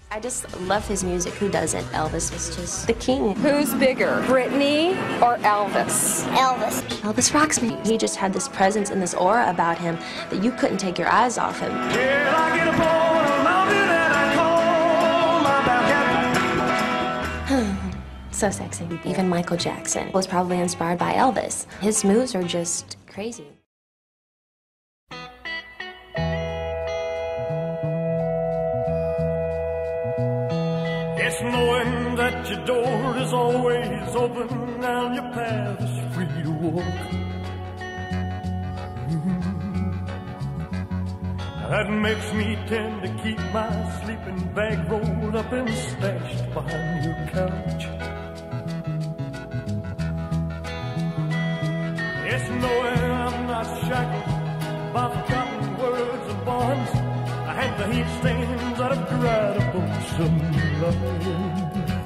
I just love his music. Who doesn't? Elvis was just the king. Who's bigger, Britney or Elvis? Elvis. Elvis rocks me. He just had this presence and this aura about him that you couldn't take your eyes off him. Well, I get up on a mountain and I call my back. So sexy. Even Michael Jackson was probably inspired by Elvis. His moves are just crazy. It's knowing that your door is always open and your path is free to walk. That makes me tend to keep my sleeping bag rolled up and stashed behind your couch. It's knowing I'm not shackled by forgotten words and bonds. I hang the heat stains that have dried up on some line.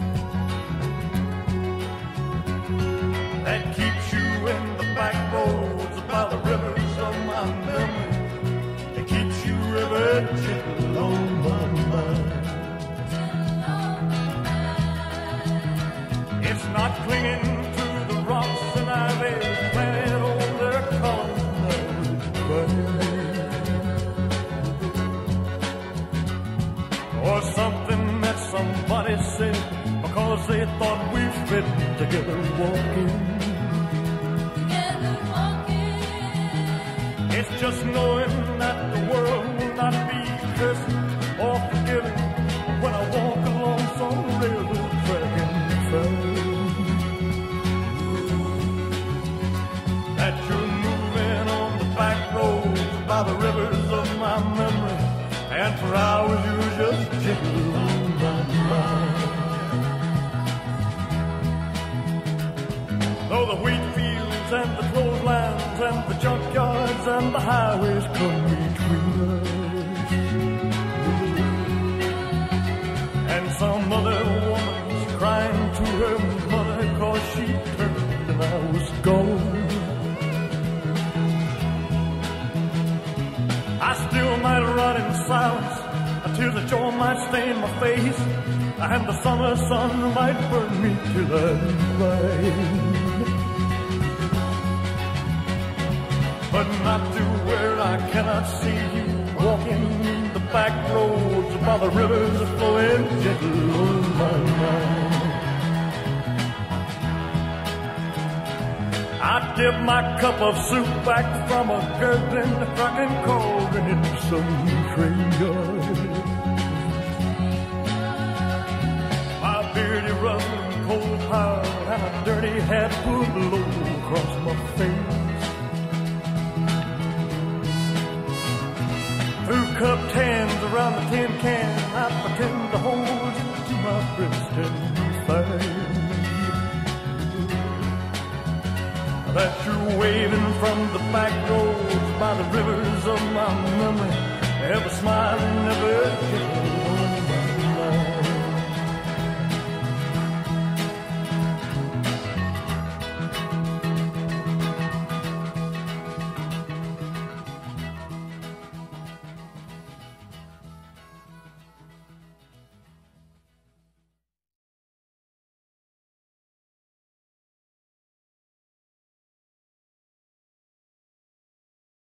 That keeps you in the back roads by the rivers of my memory. It keeps you river gentle on my mind. It's not clinging to the rocks and ivy planted on their columns. Or something that somebody said because they thought we fit together walking. It's just knowing that the world will not be cursed or forgiving when I walk along some river dragging found. That you're moving on the back roads by the rivers of my memory. And for hours you were just gentle on my mind. Though the wheat fields and the clotheslines and the junkyards and the highways come between us, and some other woman's crying to her mother 'cause she turned and I was gone, I still might run in silence until the joy might stain my face, and the summer sun might burn me till I'm blind. But not to where I cannot see you walking the back roads by the rivers flowing gentle on my mind. I dip my cup of soup back from a gurgling trucking cauldron in some train yard. My beardy rustling cold power and a dirty hat pulled low across my face. Through cupped hands around the tin can, I pretend to hold it to my breast and fight. That you're waving from the back roads by the rivers of my memory, ever smiling, never kidding.